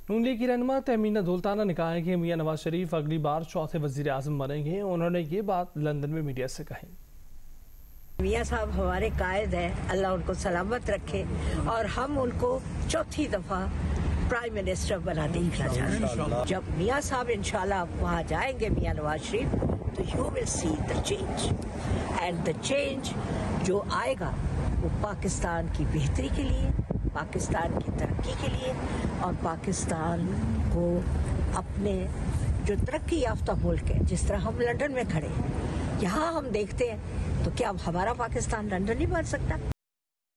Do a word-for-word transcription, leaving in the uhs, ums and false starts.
नून league की रहनुमा तहमीना दुल्ताना ने कहा है कि मियां नवाज शरीफ अगली बार चौथे वजीर आजम बनेंगे। उन्होंने ये बात लंदन में मीडिया से कही। मियां साहब हमारे कायद हैं, अल्लाह उनको सलामत रखे और हम उनको चौथी दफा प्राइम मिनिस्टर बना देखना चाहते हैं। जब मियां साहब इंशाल्लाह वहाँ जाएंगे, मियां नवाज शरीफ, तो you will see the change and the change जो आएगा वो पाकिस्तान की बेहतरी के लिए, पाकिस्तान की तरक्की के लिए और पाकिस्तान को अपने जो तरक्की याफ्ता मुल्क है, जिस तरह हम लंदन में खड़े हैं, यहाँ हम देखते हैं, तो क्या अब हमारा पाकिस्तान लंदन नहीं बन सकता?